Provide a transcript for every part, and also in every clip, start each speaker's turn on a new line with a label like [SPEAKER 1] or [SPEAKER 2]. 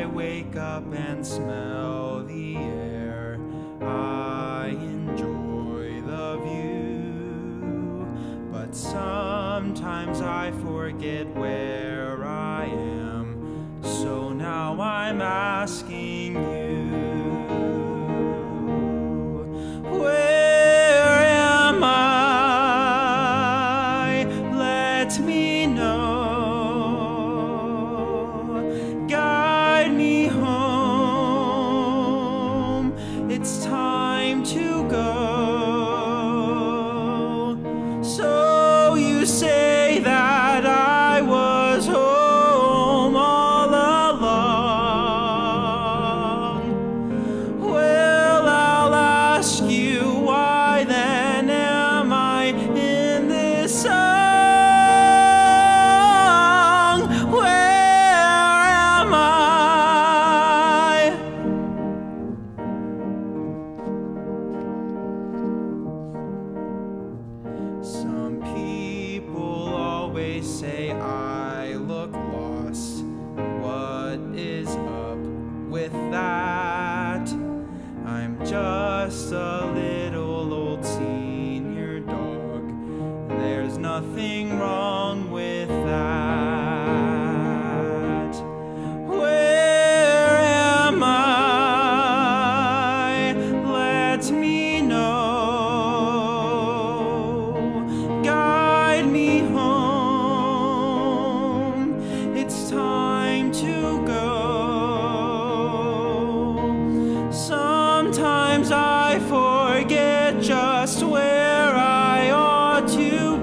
[SPEAKER 1] I wake up and smell the air, I enjoy the view. But sometimes I forget where I am, so now I'm asking you, where am I? Let me know. Guide me home. It's time to go. So you say that I was home all along. Well, I'll ask you, why then am I in this song? Where am I? Some people always say I look lost. What is up with that? I'm just a little old senior dog. There's nothing wrong with that. Where am I? Let me know. Guide me home. It's time to go. Sometimes I forget just where I ought to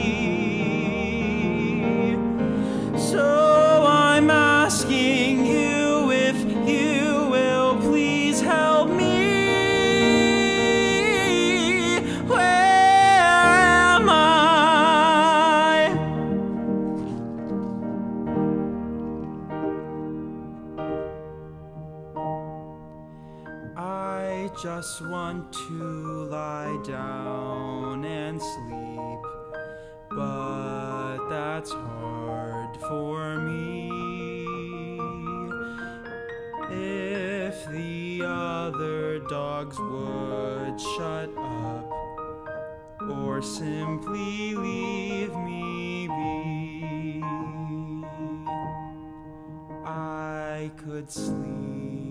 [SPEAKER 1] be. So I'm asking you if you will please help me. Where am I? I just want to lie down and sleep, but that's hard for me. If the other dogs would shut up or simply leave me be, I could sleep.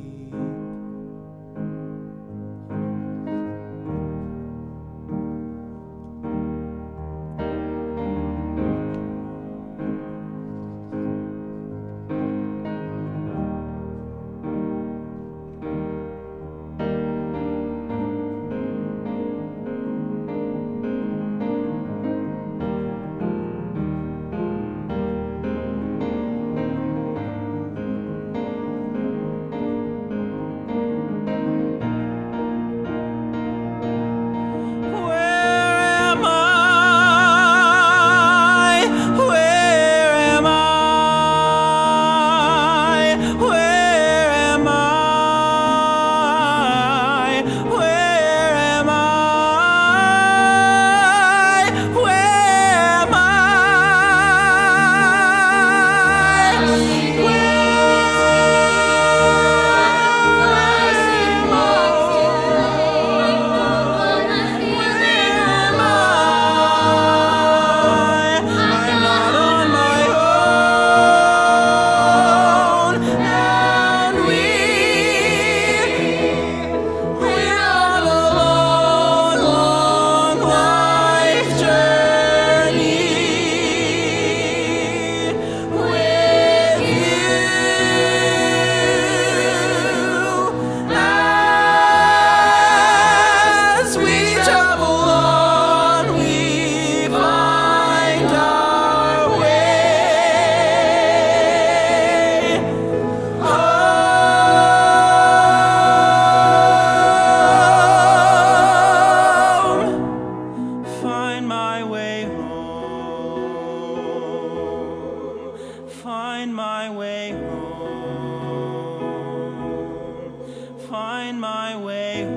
[SPEAKER 1] Find my way home. Find my way home.